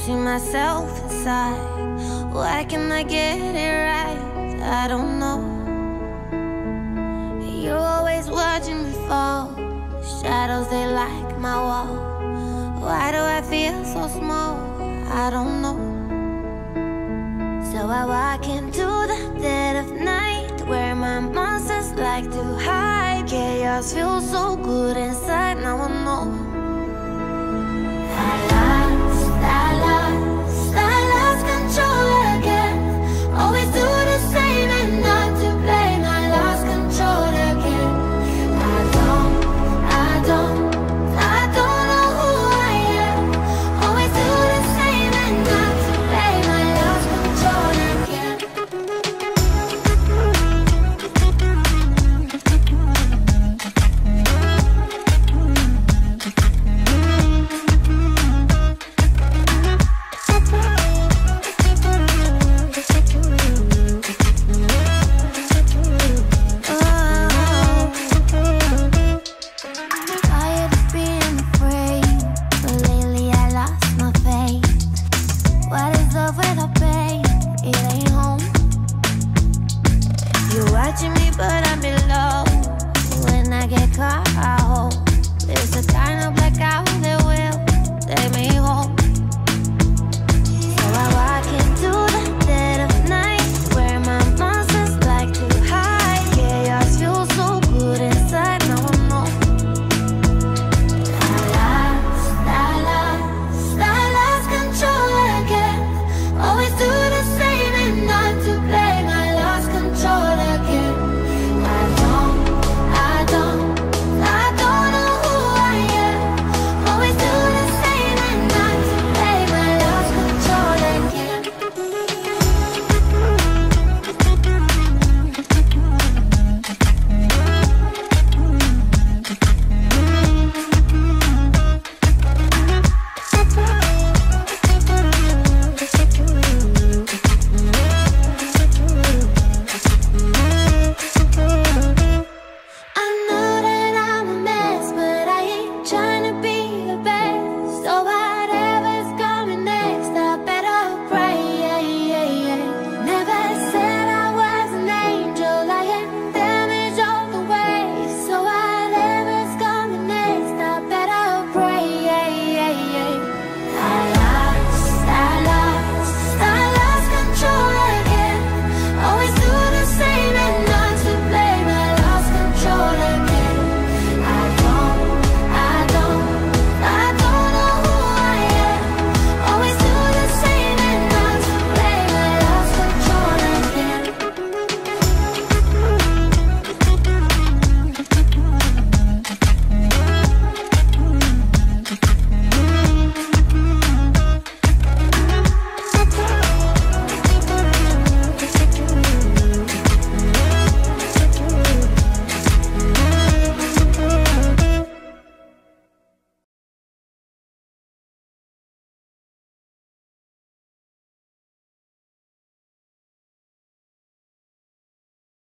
see myself inside. Why can't I get it right? I don't know. You're always watching me fall. Shadows, they like my wall. Why do I feel so small? I don't know. So I walk into the dead of night, where my monsters like to hide. Chaos feels so good inside, now I know.